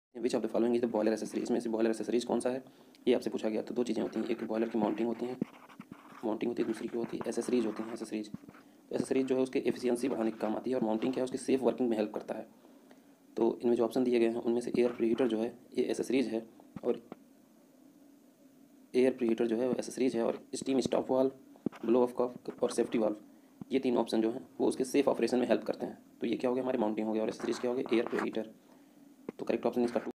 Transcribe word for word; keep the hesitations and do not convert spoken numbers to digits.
Which of the following is the boiler accessories, इसमें से boiler accessories कौन सा है, ये आपसे पूछा गया। तो दो चीज़ें होती हैं, एक बॉयलर की माउंटिंग होती है माउंटिंग होती है दूसरी की होती है एसेसरीज होती हैं एसेसरीज। तो एसेसरीज जो है उसके एफिशिएंसी बढ़ाने के काम आती है, और माउंटिंग क्या है उसकी सेफ वर्किंग में हेल्प करता है। तो इनमें जो ऑप्शन दिए गए हैं उनमें से एयर प्रीहीटर जो है ये एसेसरीज है, और एयर प्रीहीटर जो है वो एसेसरीज है, और steam stop valve, blow off cock और सेफ्टी वाल्व, ये तीन ऑप्शन जो हैं वो उसके सेफ ऑपरेशन में हेल्प करते हैं। तो ये क्या हो गया, हमारे माउंटिंग हो गया, और एसेसरीज क्या हो गया, एयर प्रीहीटर। तो करेक्ट ऑप्शन इसका